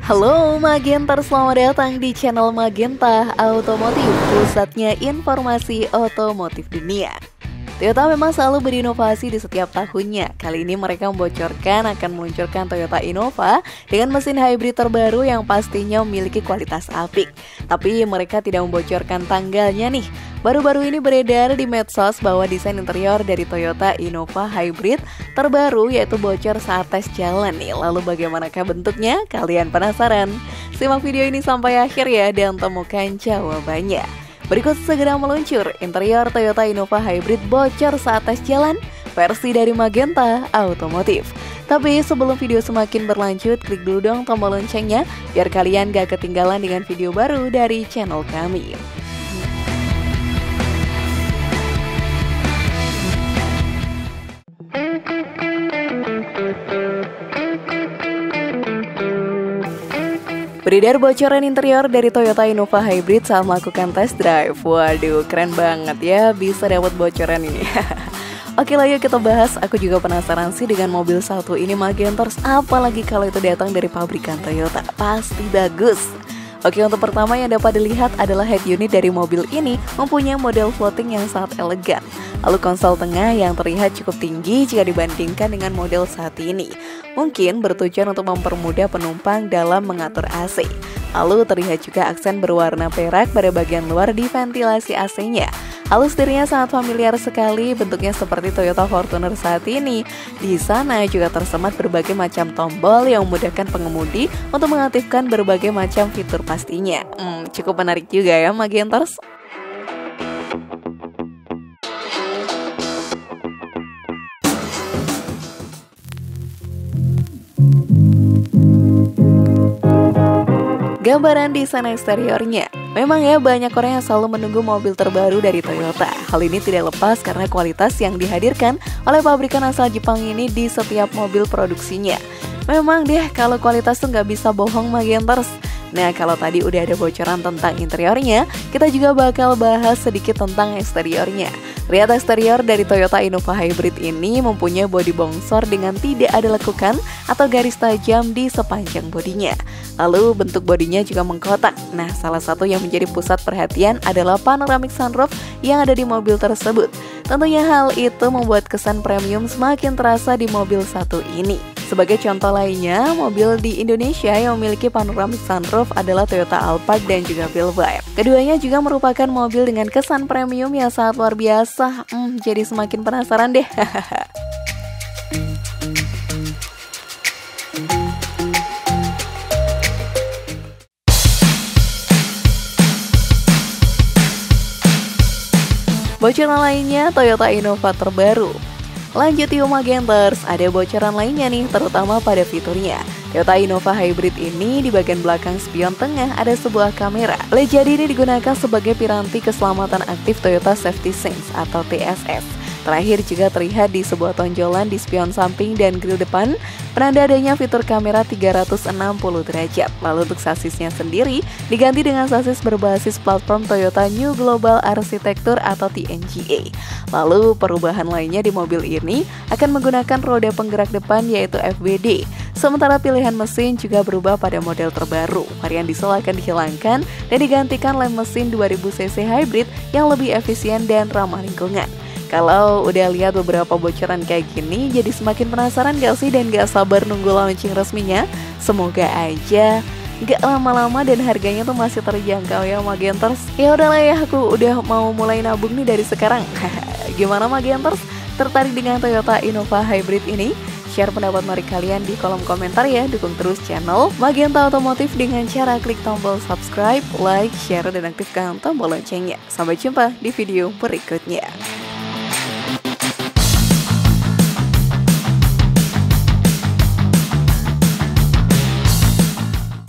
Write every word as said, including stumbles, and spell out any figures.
Halo Magenter, selamat datang di channel Magenta Automotive, pusatnya informasi otomotif dunia. Toyota memang selalu berinovasi di setiap tahunnya. Kali ini mereka membocorkan akan meluncurkan Toyota Innova dengan mesin hybrid terbaru yang pastinya memiliki kualitas apik. Tapi mereka tidak membocorkan tanggalnya nih. Baru-baru ini beredar di medsos bahwa desain interior dari Toyota Innova Hybrid terbaru yaitu bocor saat tes jalan nih. Lalu bagaimanakah bentuknya? Kalian penasaran? Simak video ini sampai akhir ya dan temukan jawabannya. Berikut segera meluncur interior Toyota Innova Hybrid bocor saat tes jalan versi dari Magenta Automotive. Tapi sebelum video semakin berlanjut, klik dulu dong tombol loncengnya biar kalian gak ketinggalan dengan video baru dari channel kami. Beredar bocoran interior dari Toyota Innova Hybrid saat melakukan test drive. Waduh, keren banget ya bisa dapat bocoran ini. Oke lah yuk kita bahas. Aku juga penasaran sih dengan mobil satu ini Magenters. Apalagi kalau itu datang dari pabrikan Toyota, pasti bagus. Oke, untuk pertama yang dapat dilihat adalah head unit dari mobil ini mempunyai model floating yang sangat elegan. Lalu konsol tengah yang terlihat cukup tinggi jika dibandingkan dengan model saat ini. Mungkin bertujuan untuk mempermudah penumpang dalam mengatur A C. Lalu terlihat juga aksen berwarna perak pada bagian luar di ventilasi A C-nya. Lalu setirnya sangat familiar sekali, bentuknya seperti Toyota Fortuner saat ini. Di sana juga tersemat berbagai macam tombol yang memudahkan pengemudi untuk mengaktifkan berbagai macam fitur pastinya. Hmm, cukup menarik juga ya Magenters. Gambaran desain eksteriornya. Memang ya banyak orang yang selalu menunggu mobil terbaru dari Toyota. Hal ini tidak lepas karena kualitas yang dihadirkan oleh pabrikan asal Jepang ini di setiap mobil produksinya. Memang deh kalau kualitas tuh nggak bisa bohong Magenters. Nah kalau tadi udah ada bocoran tentang interiornya, kita juga bakal bahas sedikit tentang eksteriornya. Lihat eksterior dari Toyota Innova Hybrid ini mempunyai bodi bongsor dengan tidak ada lekukan atau garis tajam di sepanjang bodinya. Lalu bentuk bodinya juga mengkotak. Nah salah satu yang menjadi pusat perhatian adalah panoramic sunroof yang ada di mobil tersebut. Tentunya hal itu membuat kesan premium semakin terasa di mobil satu ini. Sebagai contoh lainnya, mobil di Indonesia yang memiliki panoramic sunroof adalah Toyota Alphard dan juga Velfire. Keduanya juga merupakan mobil dengan kesan premium yang sangat luar biasa. Hmm, jadi semakin penasaran deh. Bocoran lainnya Toyota Innova terbaru. Lanjut yuk Magenters, ada bocoran lainnya nih terutama pada fiturnya. Toyota Innova Hybrid ini di bagian belakang spion tengah ada sebuah kamera. L E D jadi ini digunakan sebagai piranti keselamatan aktif Toyota Safety Sense atau T S S. Terakhir juga terlihat di sebuah tonjolan di spion samping dan grill depan, penanda adanya fitur kamera tiga ratus enam puluh derajat. Lalu untuk sasisnya sendiri diganti dengan sasis berbasis platform Toyota New Global Architecture atau T N G A. Lalu perubahan lainnya di mobil ini akan menggunakan roda penggerak depan yaitu F W D. Sementara pilihan mesin juga berubah pada model terbaru. Varian diesel akan dihilangkan dan digantikan lem mesin dua ribu cc hybrid yang lebih efisien dan ramah lingkungan. Kalau udah lihat beberapa bocoran kayak gini, jadi semakin penasaran gak sih dan gak sabar nunggu launching resminya? Semoga aja gak lama-lama dan harganya tuh masih terjangkau ya Magenters. Ya udahlah ya, aku udah mau mulai nabung nih dari sekarang. Gimana Magenters? Tertarik dengan Toyota Innova Hybrid ini? Share pendapat mari kalian di kolom komentar ya. Dukung terus channel Magenta Automotive dengan cara klik tombol subscribe, like, share, dan aktifkan tombol loncengnya. Sampai jumpa di video berikutnya.